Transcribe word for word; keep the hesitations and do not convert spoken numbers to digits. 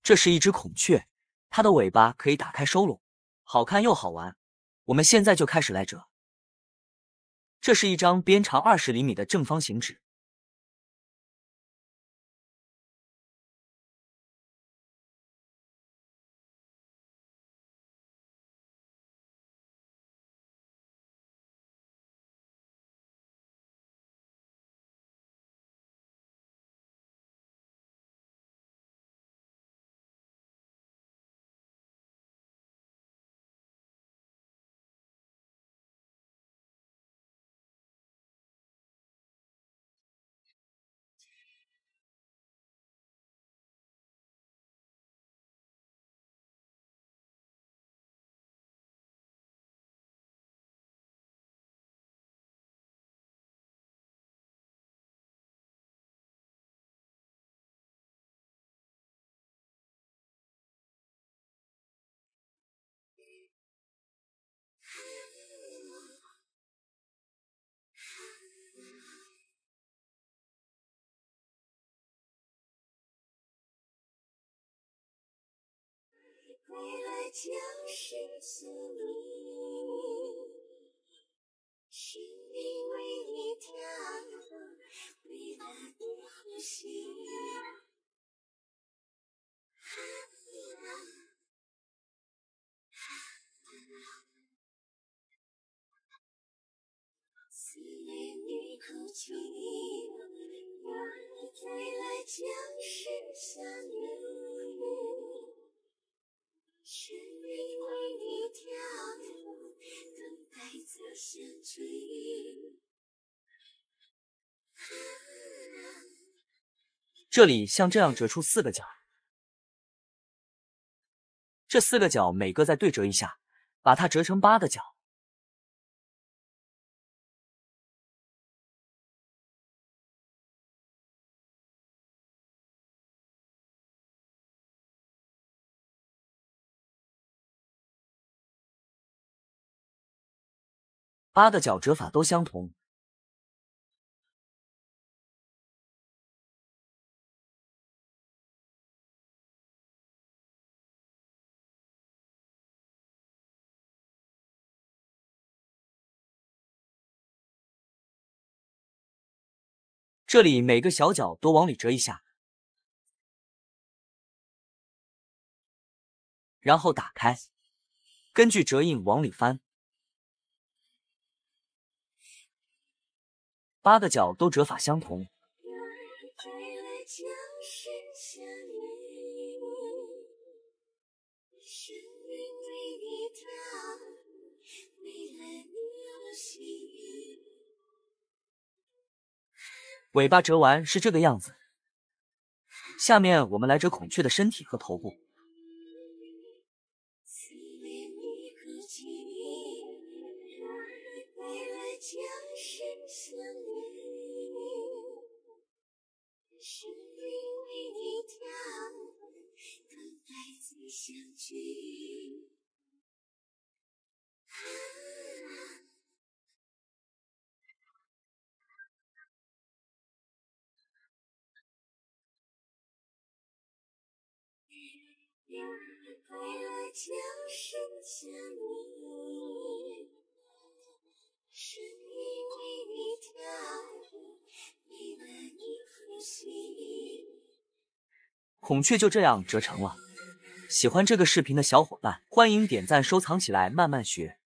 这是一只孔雀，它的尾巴可以打开收拢，好看又好玩。我们现在就开始来折。这是一张边长二十厘米的正方形纸。 归来就是思念，是因为你跳入未来的呼吸。思念一口气，归来就是想念。是因为你跳入等待着相追。 这里像这样折出四个角，这四个角每个再对折一下，把它折成八个角。八个角折法都相同。这里每个小角都往里折一下，然后打开，根据折印往里翻。八个角都折法相同。尾巴折完是这个样子。下面我们来折孔雀的身体和头部。 归来就是想你，是因为你跳入未来的呼吸。 孔雀就这样折成了。喜欢这个视频的小伙伴，欢迎点赞收藏起来，慢慢学。